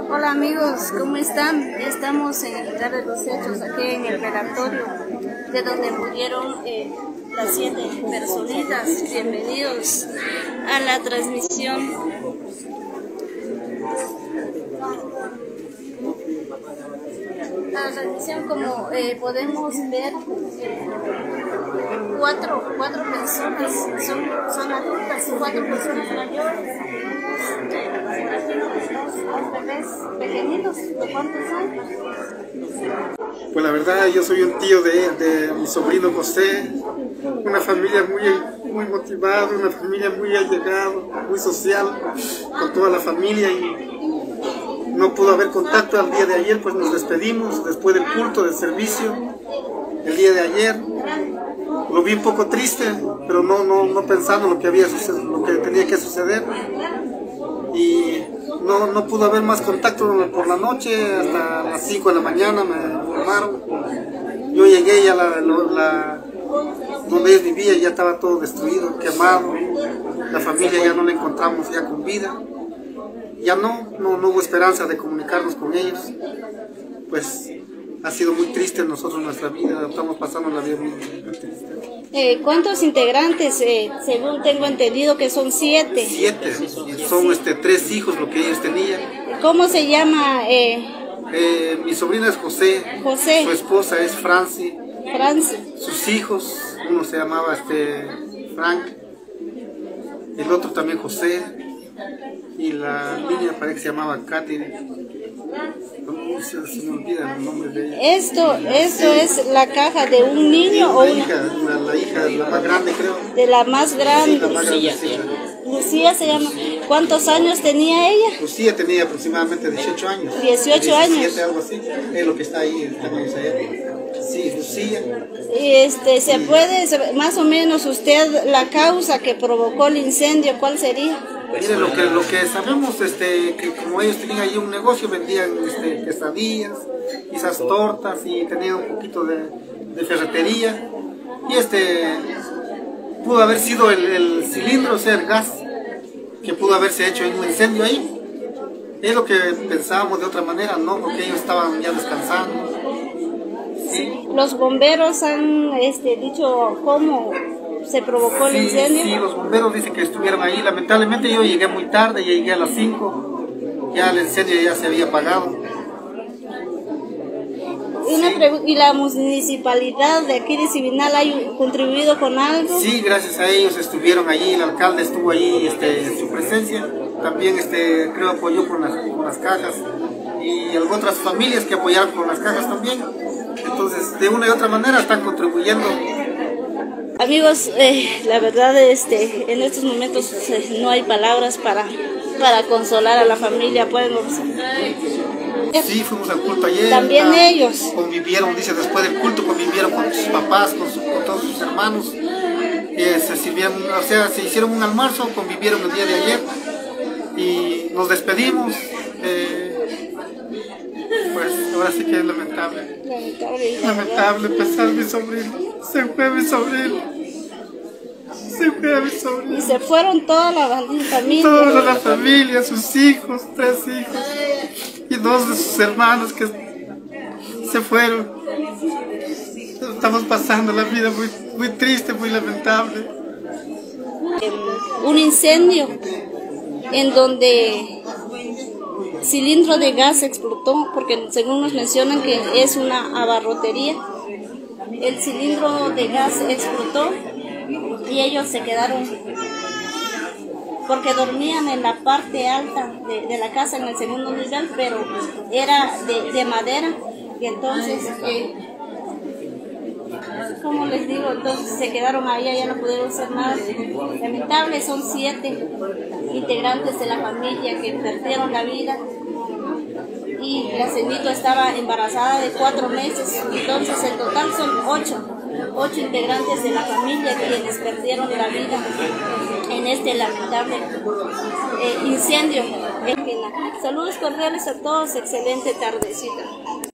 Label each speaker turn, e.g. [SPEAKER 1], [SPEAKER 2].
[SPEAKER 1] Hola amigos, ¿cómo están? Estamos en el lugar de los hechos, aquí en el velatorio, de donde murieron las 7 personitas. Bienvenidos a la transmisión. La transmisión, como podemos ver, cuatro personas son adultas y 4 personas mayores. Los bebés pequeñitos, ¿de cuántos años?
[SPEAKER 2] Pues la verdad, yo soy un tío de mi sobrino José, una familia muy motivada, una familia muy allegada, muy social, con toda la familia, y no pudo haber contacto al día de ayer. Pues nos despedimos después del culto, del servicio, el día de ayer. Lo vi un poco triste, pero no pensando lo que tenía que suceder, y no pudo haber más contacto por la noche. Hasta las 5 de la mañana me informaron. Yo llegué y donde ellos vivían ya estaba todo destruido, quemado. La familia ya no la encontramos ya con vida. Ya no hubo esperanza de comunicarnos con ellos. Pues ha sido muy triste nuestra vida. Estamos pasando la vida muy triste.
[SPEAKER 1] ¿Cuántos integrantes? Según tengo entendido que son 7.
[SPEAKER 2] 7, son 3 hijos lo que ellos tenían.
[SPEAKER 1] ¿Cómo se llama?
[SPEAKER 2] Mi sobrina es José, su esposa es Franci, sus hijos, uno se llamaba Frank, el otro también José, y la niña parece que se llamaba Katy. Se me olvida el nombre de ella.
[SPEAKER 1] Esto es la caja de un niño o
[SPEAKER 2] la hija, la más grande, creo.
[SPEAKER 1] De la más grande.
[SPEAKER 2] Sí, la más grande, sí.
[SPEAKER 1] Lucía se llama. ¿Cuántos años tenía ella?
[SPEAKER 2] Lucía tenía aproximadamente 18 años.
[SPEAKER 1] 18 años.
[SPEAKER 2] 17, algo así. Es lo que está ahí, Sí, Lucía.
[SPEAKER 1] Y ¿se puede, más o menos, usted, la causa que provocó el incendio, cuál sería?
[SPEAKER 2] Mire, lo que sabemos, que como ellos tenían ahí un negocio, vendían quesadillas, esas tortas, y tenían un poquito de ferretería, y pudo haber sido el cilindro, o sea, el gas, que pudo haberse hecho en un incendio ahí. Es lo que pensábamos, de otra manera, ¿no? Porque ellos estaban ya descansando. ¿Sí?
[SPEAKER 1] Los bomberos han dicho cómo se provocó el incendio.
[SPEAKER 2] Sí, los bomberos dicen que estuvieron ahí. Lamentablemente yo llegué muy tarde, ya llegué a las 5, ya el incendio ya se había apagado.
[SPEAKER 1] ¿Y la municipalidad de aquí de Sibinal ha contribuido con algo?
[SPEAKER 2] Sí, gracias a ellos estuvieron allí, el alcalde estuvo allí en su presencia. También creo apoyó con las cajas, y otras familias que apoyaron con las cajas también. Entonces, de una y otra manera están contribuyendo.
[SPEAKER 1] Amigos, la verdad, en estos momentos no hay palabras para consolar a la familia. Pueden
[SPEAKER 2] Sí, fuimos al culto ayer.
[SPEAKER 1] También ellos
[SPEAKER 2] convivieron, dice, después del culto convivieron con sus papás, con todos sus hermanos. Se sirvieron, o sea, se hicieron un almuerzo, convivieron el día de ayer y nos despedimos. Pues ahora sí que es lamentable. Lamentable pensar mi sobrino. Se fue mi sobrino.
[SPEAKER 1] Y se fueron toda la familia.
[SPEAKER 2] Toda la familia, sus hijos, 3 hijos. Y 2 de sus hermanos que se fueron. Estamos pasando la vida muy triste, muy lamentable.
[SPEAKER 1] Un incendio en donde cilindro de gas explotó, porque según nos mencionan que es una abarrotería. El cilindro de gas explotó y ellos se quedaron, porque dormían en la parte alta de la casa, en el segundo nivel, pero era de madera, y entonces, como les digo, entonces se quedaron ahí, ya no pudieron hacer nada. Lamentable, son 7 integrantes de la familia que perdieron la vida, y la Cenito estaba embarazada de 4 meses, entonces en total son 8 integrantes de la familia quienes perdieron la vida en este lamentable incendio. Saludos cordiales a todos, excelente tardecita.